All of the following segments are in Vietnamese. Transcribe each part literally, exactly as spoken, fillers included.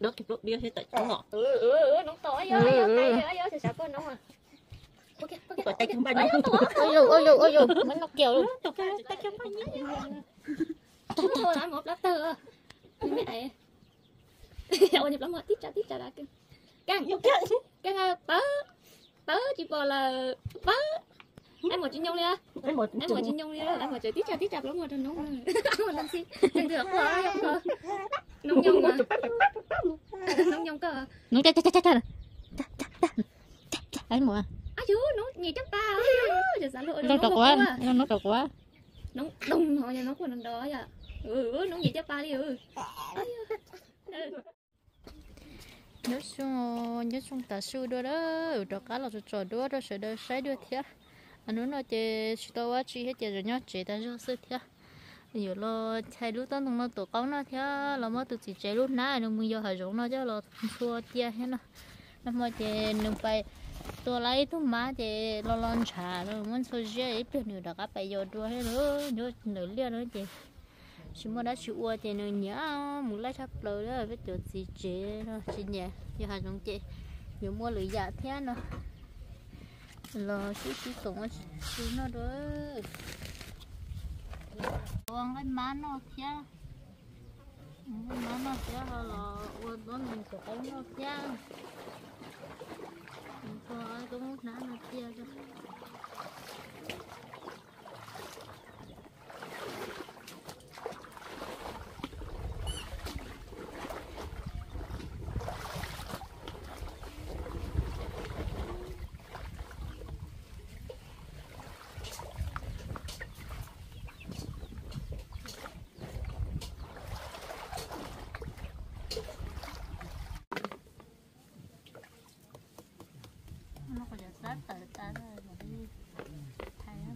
nó kịp lúc đi hết tại chỗ ngọ ừ ừ ừ nó to ấy ơi tay ấy ơi thì sao con nó à ok ok tay không bay nó ôi dù ôi dù ôi dù mình nó kiểu luôn tay không bay nhé thôi là một lá tơ mẹ ôi nhập lắm rồi tiếp trả tiếp trả đã cưng căng căng bớ bớ chỉ bỏ là bớ em một chuyện nhông đi á em một em một chuyện nhông đi á em một chơi tiếp trả tiếp trả lắm rồi nó nó làm gì đừng được quá không nông nhông mà nông nhông cơ nông cha cha cha cha cha cha cha anh mua à chú nó nhỉ chắc ta giờ giả lộ nó độc quá nó độc quá nó đông rồi nhà nó còn đó vậy ừ nó nhỉ chắc ta đi ừ nhớ xuống nhớ xuống ta sư đó đó đó cá là trò đó đó sẽ đỡ sai được thế anh nói chơi tao quá chi hết chơi rồi nhá chơi ta cho sư thế nhiều lo chơi lúc đó nó tổ công nó thế là mà tụi chị chơi lúc nãy nó mua vô hải giống nó chứ là xua tia hết nó nó mà chơi nó phải tôi lấy tôi má chơi lo lon trà rồi muốn xua chơi ít được nữa đó các bạn vô đua hết nữa nhớ nửa lia nữa chơi chỉ mà đã chịu qua thì nó nhớ muốn lấy thắp lời đó biết được gì chế nó chỉ nhẹ giờ hai giống chế nhiều mua lưỡi dạ thế nó lo chút chút tổng chút nó đó uống cái má nó thế má nó thế là uống đó mình sẽ uống nó thế có ai có muốn nã nó kia cho nó có được sát tới ta rồi mà đi thay á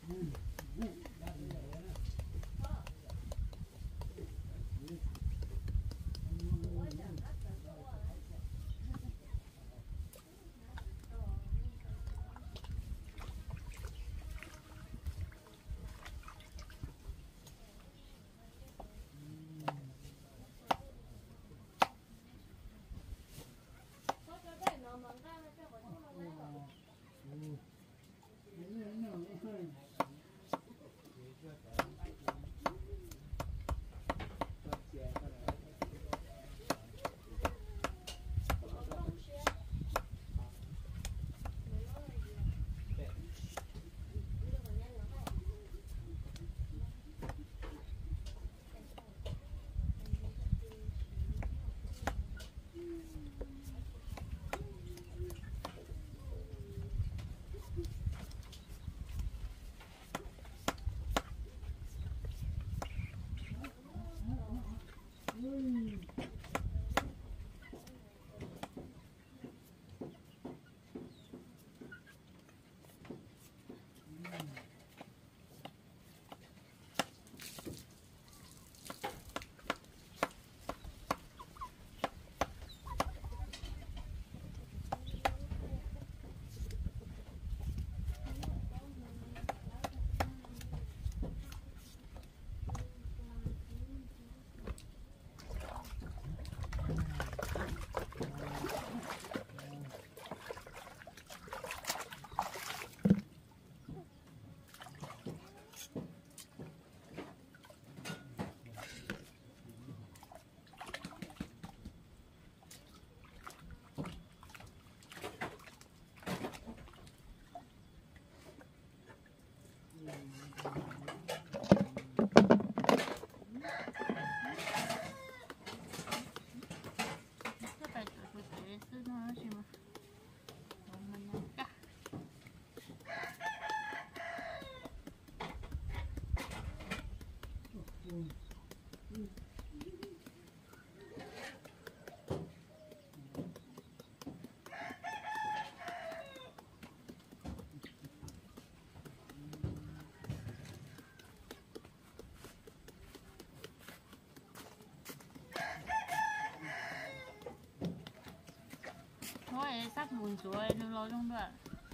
thôi sắp buồn rồi nó lo trong đó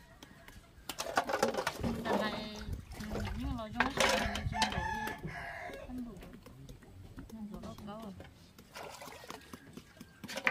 đằng này nhưng lo trong đó chuyển đổi đi không đủ không đủ đâu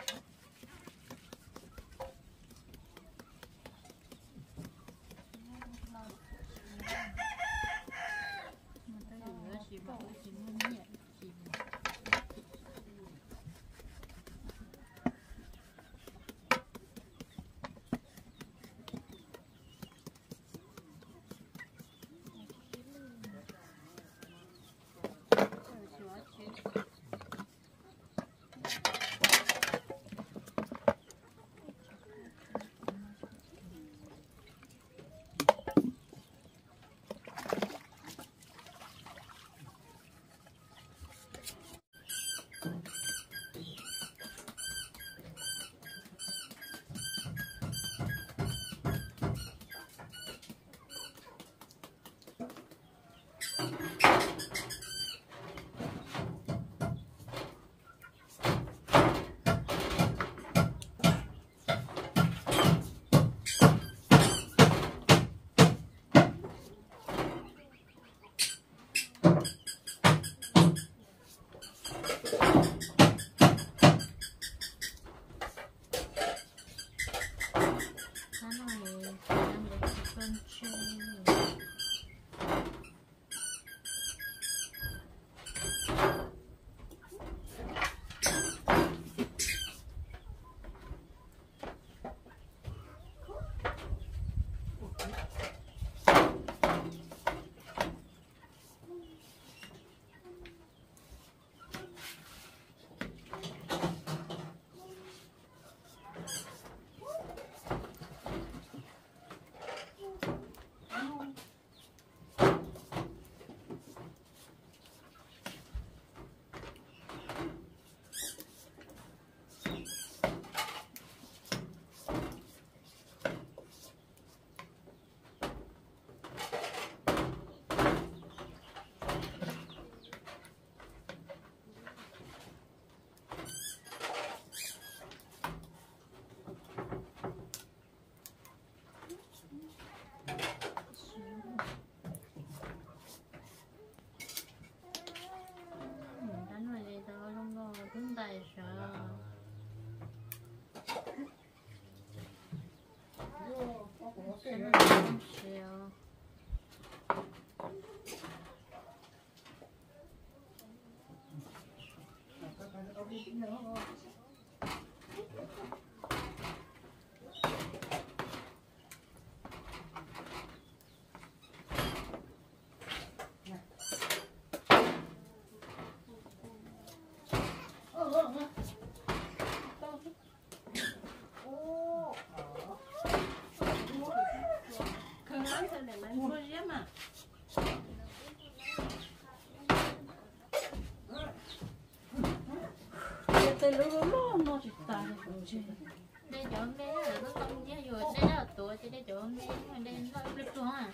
đây lúc nó nó chỉ tài đây chỗ đây là nó không nhớ rồi đây là tuổi thì đây chỗ đây mà đây nó lip luôn à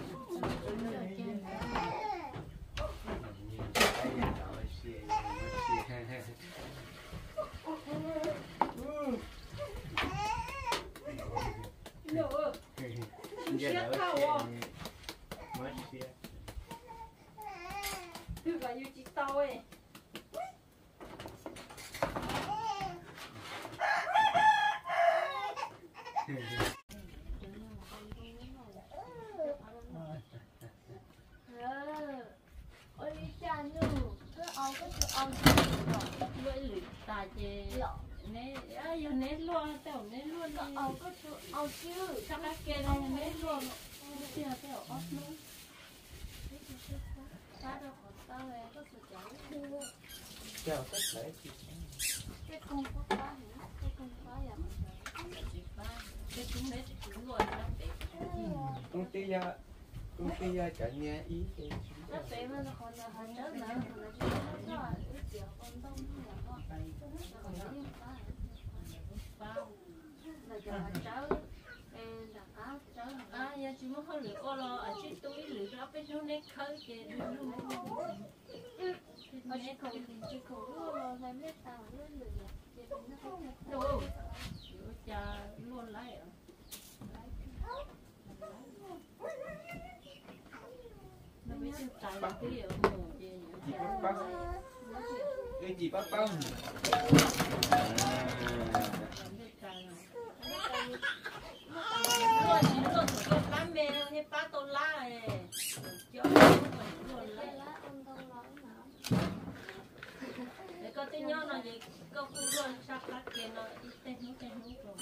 cứ gọi như chị tao ấy ôi cha nu cứ ao cứ ao lưỡi lưỡi ta chê nè ai giờ nè luôn tao nè luôn ao cứ ao chứ sao cái kia này nè luôn chưa tao ớt luôn ta đâu có tao này có sự chán Chào tất cả chị. cái con có ba hả cái con có vậy cái chúng đấy chúng rồi nó để Công ty ya công ty ya cả nhà ý thì nó để mà nó còn là hành đó nữa còn là chúng nó là ít chiều con đông là nó còn là những cái bao là giờ hành cháu em là áo cháu à giờ chúng nó không lựa ô lo ở trên túi lựa ra bên nó nét khơi kìa luôn ở trên cầu trên cầu luôn hay mấy tao luôn lựa đâu cha luôn lại nó biết chụp tài là cái điều mù gì chị bắt bắt cái gì bắt bắt có tiếng nhớ nó gì có cũng luôn sắp lát kia nó ít tên hút tên hút rồi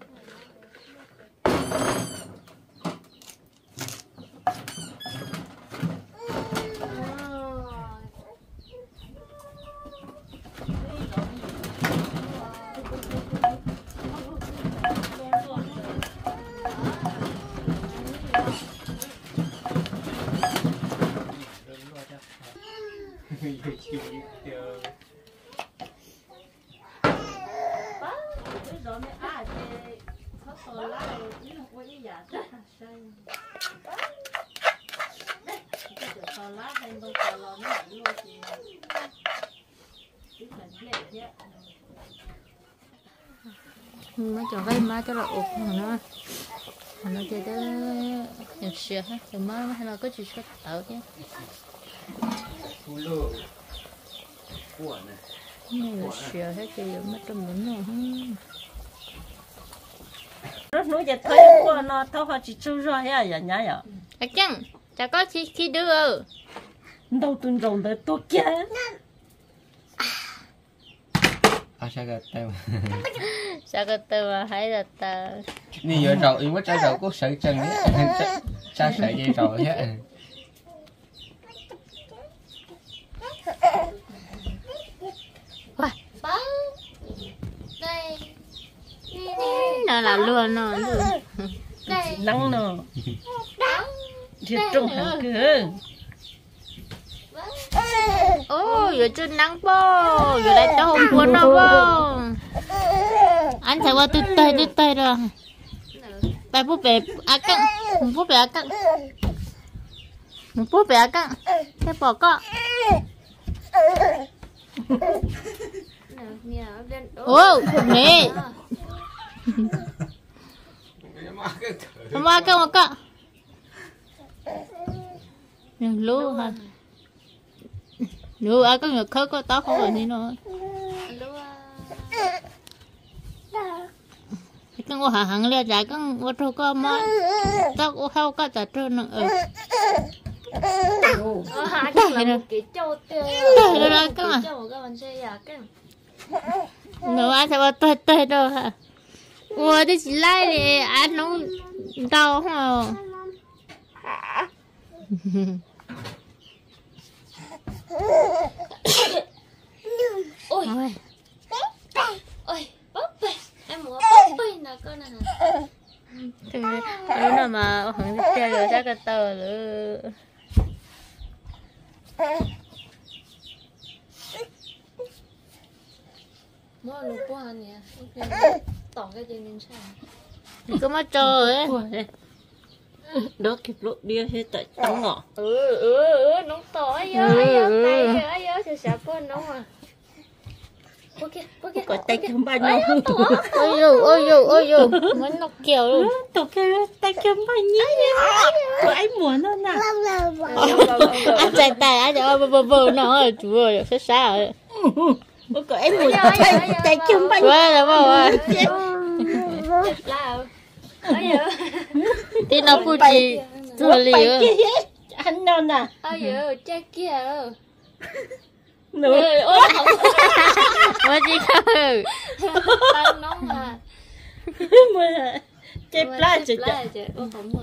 nó chọn cái má cho là ốp nó nó chơi đó nhập sữa ha thì má hay là có chuyện xuất tạo chứ Cú lô của này nhập sữa hết thì mất trong mình rồi rất nuôi giờ thấy qua nó thâu họ chỉ chú rồi ha giờ nhá giờ à chăng chả có khi khi đưa đâu tuần rồng tới tôi kia à sao cái tao sao cái tao mà hay là tao nè giờ rầu em có trái rầu có sợi chân nhé cha sợi dây rầu nhé bá đây nó là luôn nó đây nắng nè thì trong hàng cửa ô giờ chưa nắng po giờ lại tao không buồn đâu po anh thấy qua tôi tay tôi tay rồi bài bút bể à căng bút bể à căng bút bể à căng cái bỏ co ô nè mà cái mà cái lú hả lú à có người khơi có tao không phải gì nữa cái ngô hàng hàng lê trái cái ngô trâu có mà tao có hao có trả trơn nữa ờ hai cái là một cái châu tiêu đây là cái mà châu cái bạn chơi à cái nữa anh sẽ vào tơi tơi đâu hả ủa đi chỉ lại đi anh nó đau không ôi ôi bắp bê em muốn bắp bê nè con này nè thì lúc nào mà hắn đi chơi rồi chắc cái tờ nữa muốn Ô nó qua nè. Tỏ cái gì nên sao? Cứ mà chờ ấy. Đó kịp lộ bia hết tại cháu ngỏ. Ừ ừ ừ nó tỏ ấy ơi ơi tay ơi ơi sợ sợ con nó à. Ôi kìa ôi kìa. Có tay chấm ba nhau. Ôi dù ôi dù ôi dù muốn nó kiểu luôn. Tổ kia tay chấm ba nhí. Có anh muốn không nào? Anh chạy tay anh chạy bơ bơ bơ nó ơi chú ơi sao sao rồi. Ôi có anh muốn tay tay chấm ba nhí. Quá là bao à. Là ơi ơi. Thì nó phụ gì thừa lì ơi. Anh nào nè. Ơi ơi cha kia. Nữa. Ôi không. Mà chị không. Tao nó mà. Mà chép lại chứ. Ôi không.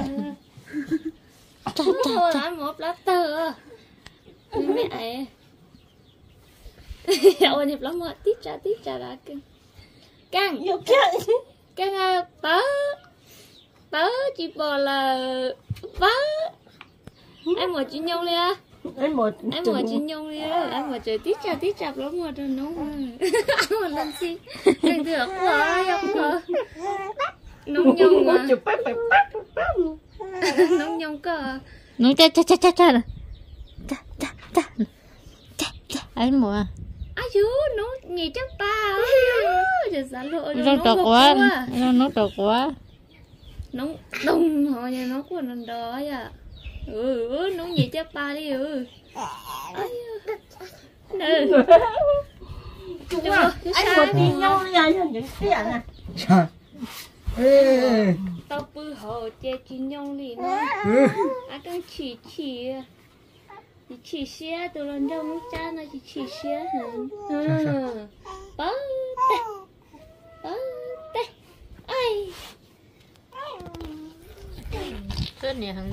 Thôi lại một lá tơ. Mẹ ấy. Ôi nhập lắm mà tiếp trả tiếp trả ra cưng. Căng. Yêu kia. Căng à bớ. Bớ chị bò là bớ. Em một chị nhông đi á. Anh một Em một chị nhông đi á. Em một trời tiếp trả tiếp trả lắm mà rồi nó mà. Một lần xin. Đừng được quá không hả. Nóng nhông mà. Nóng nhông cơ. Nó cha cha cha cha cha cha cha cha cha cha anh mua Ai chứ nó nhỉ chắc ba giờ giá lộ nó trọc quá nó nó trọc quá nó đông họ nhà nó của nó đó à ừ nó nhỉ chắc ba đi ừ nè anh một đi nhau đi anh những cái này tao bự hồ che chi nhông đi nó anh đang chỉ chỉ chỉ xe từ lần đầu muốn cha nó chỉ chỉ xe hả bớt tê bớt tê ai cái này hằng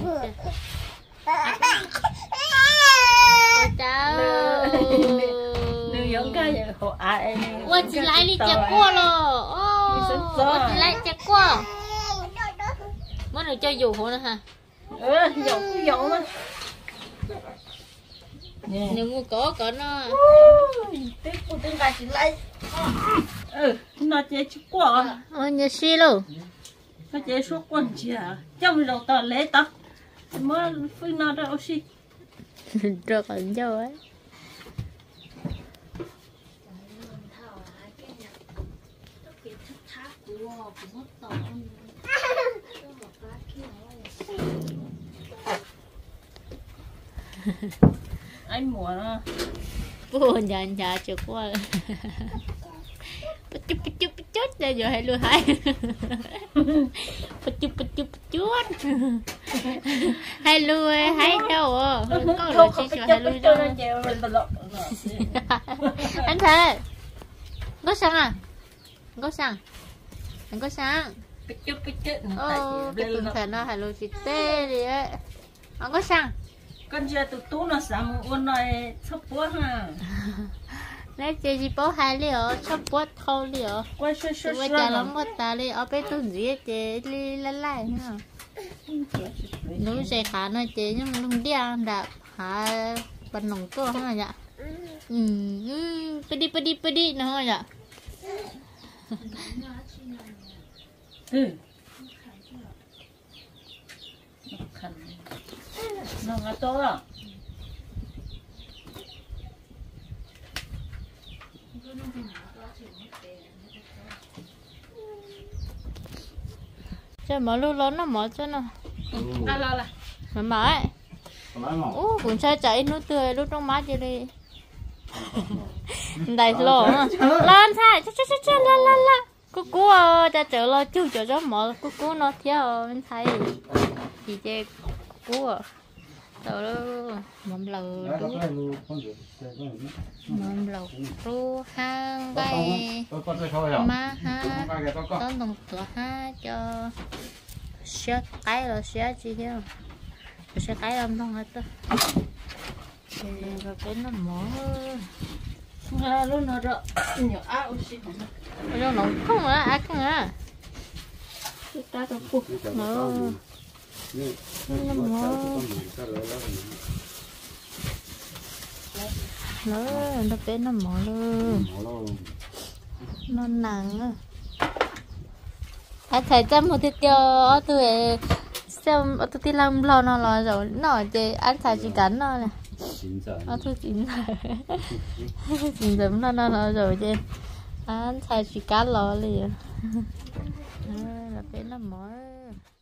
cháu nữ giống cái họ ai ôi chị lại đi chặt qua rồi ôi chị lại chặt qua mới được cho dù hộ nữa hả ừ dầu dầu đó nếu mua có có nó tiếp của tiếng gà chị lại ừ nó chế chút quả ôi nhớ xí luôn nó chế số quần chị à trong đầu tao lấy tao mới phơi nó đâu xí rồi còn đâu ấy anh muốn à buồn nhà nhà chịu qua chút chút chút chút đây giờ hay luôn hay chút chút chút chút hay luôn hay đâu à có lời chia sẻ hay luôn đâu anh thế có sang à có sang anh có sang ô cái tuần thần nó hay luôn chị tê đi ấy anh có sang con chưa tụt tú nó sắm con này sắp bữa ha nãy chị chỉ bảo hai liều sắp bữa thâu liều quay xoay xoay bây giờ nó mất ta đi ở bên tuần gì chị đi lại lại nữa núi xe khá nó chị nhưng mà không đi ăn đã hả bên nông cơ không vậy ừ ừ đi đi đi đi nó vậy ừ nó ngã to à cho mở lúc lớn nó mở cho nó à lo là mở mở ấy ô cũng chơi chạy nó tươi lúc trong má chơi đi đầy lỗ lên thay cha cha cha cha la la la cô cô à cha chờ lo chú chờ cho mở cô cô nó theo mình thấy chị chơi cô à tao đó mầm lầu đu mầm lầu đu hang bay ma ha tao đồng cửa ha cho xé cái rồi xé chi thế xé cái làm không hết đó rồi cái nó mở à luôn nó rồi nhiều áo xí nó nóng không á ăn không á ta tao phụ mở nó mở nó nó bé nó mở luôn nó nặng à anh thấy chăm một cái kia ở tôi xem ở tôi đi làm lo nó lo rồi nó thì anh thấy chỉ cắn nó này ở tôi chín rồi chín rồi nó nó nó rồi chứ anh thấy chỉ cắn lo liền là cái nó mỏi